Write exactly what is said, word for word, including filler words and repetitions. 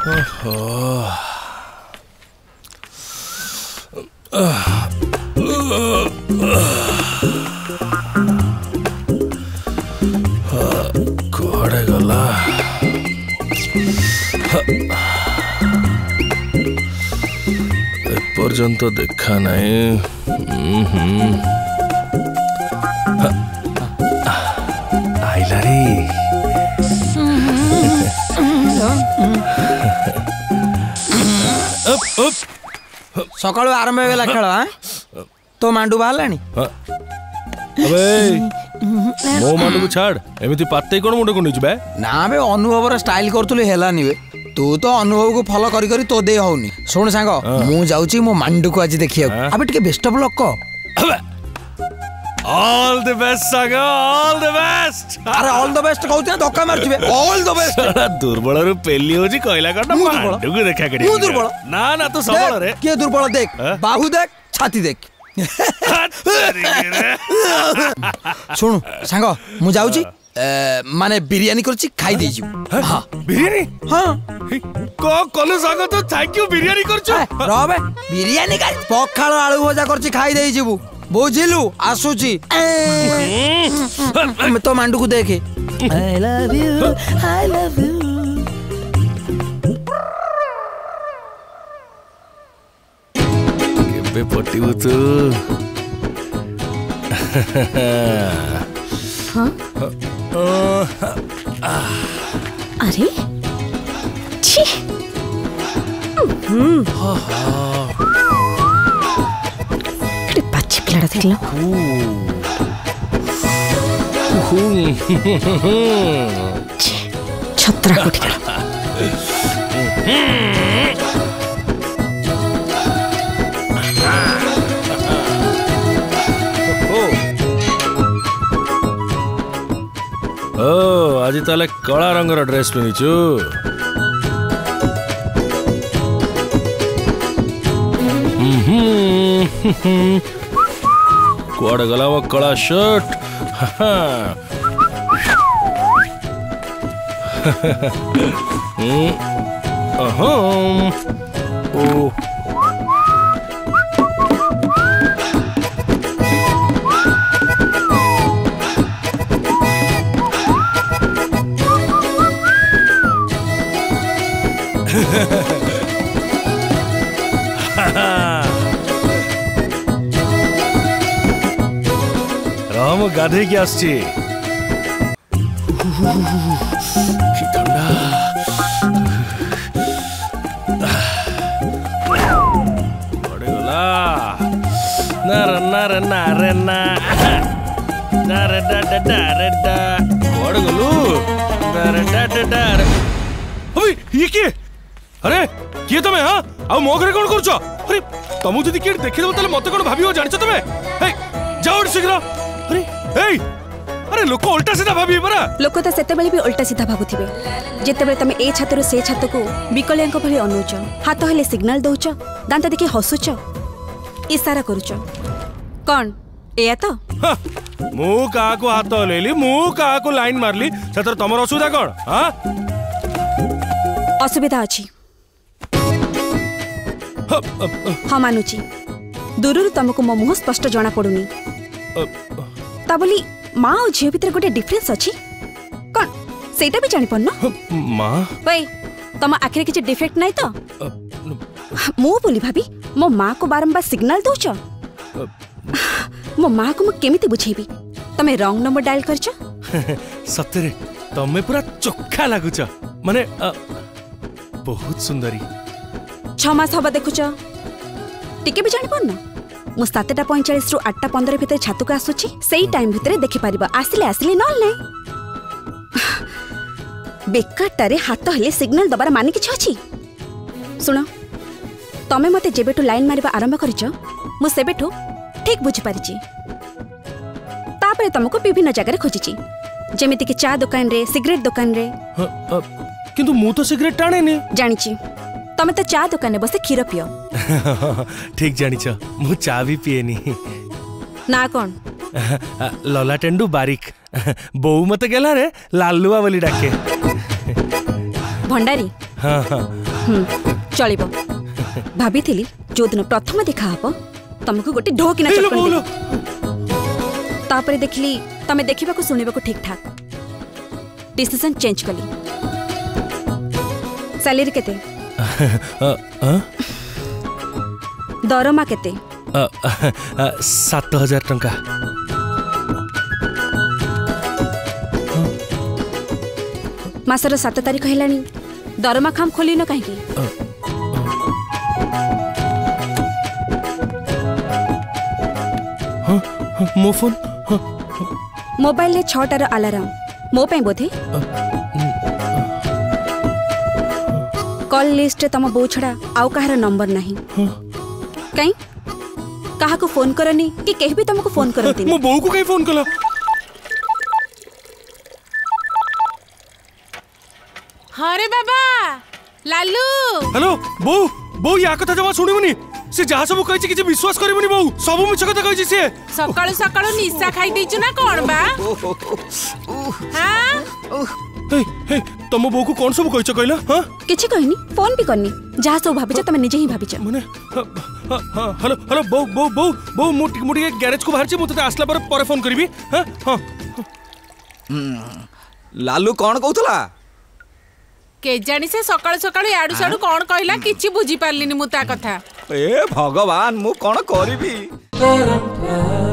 कुआड़े गला पर्यंत देखा नहीं। आइला रे सकाळू आरंभ होगा खेल तो मांडू बाहर अबे मो मांडू को छाड़ एमती पाते कौन मुंडे को नीचे बे ना बे अनुभव स्टाइल करतुले हेलानी बे तू तो अनुभव को फॉलो करी करी तो दे होनी। सुन सांग मु जाउची मो मांडू को आज देखिया अबे टिके बेस्ट ऑफ लक को ऑल द बेस्ट सागा ऑल द बेस्ट। अरे ऑल द बेस्ट कहउते धक्का मारछिबे ऑल द बेस्ट। दुर्बल रु पेली होजी कहला काटा मांडू को देखा करी मु दुर्बल ना ना तू सबल रे के दुर्बल देख बाहु देख छाती देख। सुन सांग मु जाउची माने बिरयानी करछि खाई दे छु। हां बिरयानी हां को कोले सागा तो थैंक यू बिरयानी करछु रहबे बिरयानी कर पखाल आलू भजा करछि खाई दे छिबु बुझिलु आसुची तो मांडू को देखे I love you I love you केबे पटिबु तू। हाँ? अरे छी हम्म पिलाड़ा देख लो छत्रा कोठी ओ आज ताले कला रंगर ड्रेस पिनिचु कुआड़े गला वो कला शर्ट ओ राम गाधे की आसची ठंडा बड़े गला नर नर नर ना नर डा डा डा डा बड़े गलू नर डा डा डा अबे ये के अरे किए तमे हां आ मो घरे कोन करछो अरे तमु जदी के देखि दबो तले मते कोन भाबियो जानिछो तमे हे जाओ शीघ्र अरे ए अरे लोक उल्टा सीधा भाबी परा लोक त सेते बेले भी उल्टा सीधा भाबुथिबे जेते बेले तमे ए छातरो से छात को विकलयांक भली अनुच हाथ हेले सिग्नल दउच दांत देखि हसुच इशारा करूच कोन एया तो मु का को हाथ लेली मु का को लाइन मारली छतर तमर असुविधा कोन हां असुविधा अछि हां मानुची दूररु तुमको मो मुह स्पष्ट जाना पडुनी ता बोली माँ और झील भीतर गोटे डिफरेंस अछि कौन सेटा भी जानि पन्नो माँ ओए तम आखिर किछि डिफेक्ट नै तो मु बोली भाभी मो माँ को बारंबार सिग्नल दोछ मो माँ को मु केमिति बुझेबी तमे रॉन्ग नंबर डायल करछ सतरे तमे पूरा चोखा लागुछ माने बहुत सुंदरी छ मास हबा देखुछ टिके भी जानि पन्नो मु सातटा पैंचाश रु आठटा पंद्रह भितर छातुक आसुची सेई टाइम भितर देखि पारिबा आसिले आसिले नल नै बेकारटारे हाथ हेले सिग्नल दबार माने किछ अछि सुनो तमे मते जेबेटु लाइन मारिबा आरंभ करिछ मु सेबेटु ठीक बुझी पारिची तापरे तुमको विभिन्न जगह रे खोजिची जेमिति कि चा दुकान रे सिगरेट दुकान रे किंतु मु तो सिगरेट टाणे नि जानिची तमे तो चा दुकान रे बसे खीर पियो ठीक जानिछ मु चा भी पिएनी ना कोन लला टेंडू बारिक बहु मते गेला रे लालुआ बोली डाके भंडारी हां हां चलिबो भाभी थिली जो दिन प्रथम देखा हबो तुमको गोटे ढोकिना चप्पल दे तापरे देखली तमे देखिबा को सुनिबा को ठीक ठाक डिसीजन चेंज कली सैलरी केते दरमा केते सात हजार टंका मासर सात तारीख हेलानी दरमा खाम खोली न कहीं मो फोन मोबाइल ले छटार अलार्म मो पे बोधे कॉल लिस्ट तम बो छड़ा आउ कहार नंबर नहीं कहीं कहा को फोन करनी कि केही भी तुमको फोन करती मो बहू को कहीं फोन कला हाँ रे बाबा लालू हेलो बहू बहू या कथा जमा सुनिबनी से जहा सब कहि कि विश्वास करिबनी बहू सब मिछ कथा कहि से सकाळु सकाळु निशा खाई देछु ना कोन बा हां हे हे तम बहू को कोन सब कहिछ कहला हां किछि कहनी फोन भी करनी जहा सब भाबिछ तमे निजे ही भाबिछ माने हेलो हेलो बहू बहू बहू बहू मुटी मुटी गैरेज को बाहर छी मते आसला पर पर फोन करबी हां हां लालू कौन कहतला के जानी से सकाळु सकाळु याडू साडू कोन कहला किछि बुझी पारलिनी मु ता कथा ए भगवान मु कोन करबी